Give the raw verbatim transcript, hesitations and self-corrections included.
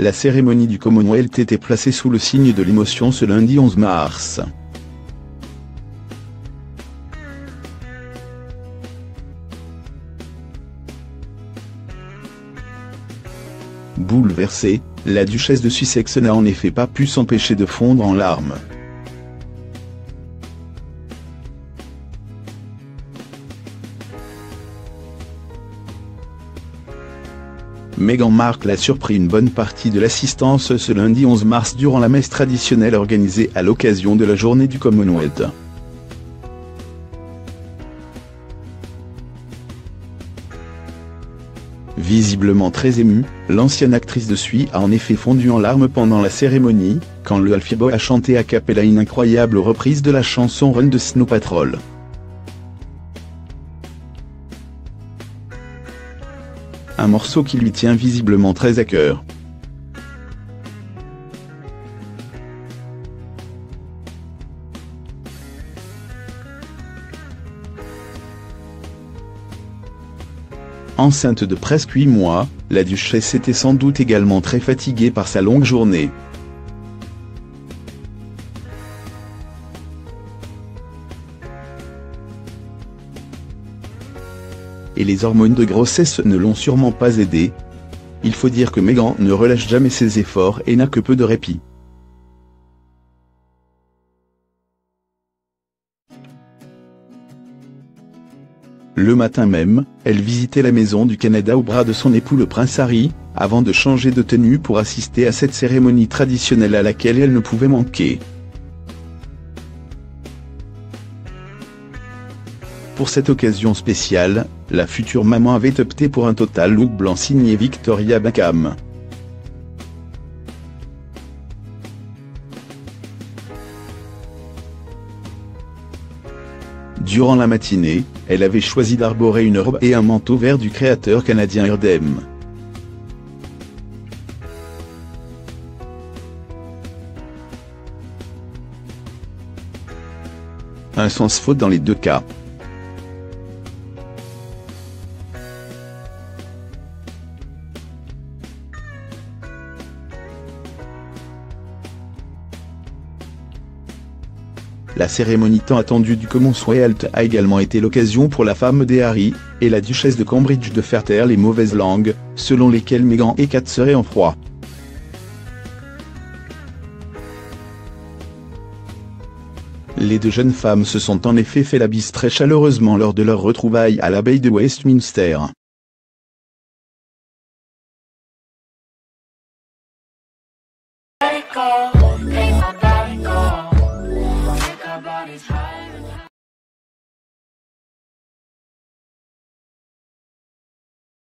la cérémonie du Commonwealth était placée sous le signe de l'émotion ce lundi onze mars. Bouleversée, la duchesse de Sussex n'a en effet pas pu s'empêcher de fondre en larmes. Meghan Markle a surpris une bonne partie de l'assistance ce lundi onze mars durant la messe traditionnelle organisée à l'occasion de la journée du Commonwealth. Visiblement très émue, l'ancienne actrice de Sui a en effet fondu en larmes pendant la cérémonie, quand le Alfie Boy a chanté a cappella une incroyable reprise de la chanson Run de Snow Patrol. Un morceau qui lui tient visiblement très à cœur. Enceinte de presque huit mois, la duchesse était sans doute également très fatiguée par sa longue journée. Et les hormones de grossesse ne l'ont sûrement pas aidée. Il faut dire que Meghan ne relâche jamais ses efforts et n'a que peu de répit. Le matin même, elle visitait la maison du Canada au bras de son époux le prince Harry, avant de changer de tenue pour assister à cette cérémonie traditionnelle à laquelle elle ne pouvait manquer. Pour cette occasion spéciale, la future maman avait opté pour un total look blanc signé Victoria Beckham. Durant la matinée, elle avait choisi d'arborer une robe et un manteau vert du créateur canadien Erdem. Un sens faute dans les deux cas. La cérémonie tant attendue du Commonwealth a également été l'occasion pour la femme des Harry, et la duchesse de Cambridge de faire taire les mauvaises langues, selon lesquelles Meghan et Kate seraient en froid. Les deux jeunes femmes se sont en effet fait la bise très chaleureusement lors de leur retrouvailles à l'abbaye de Westminster. Let it go, make my body go, make our bodies high.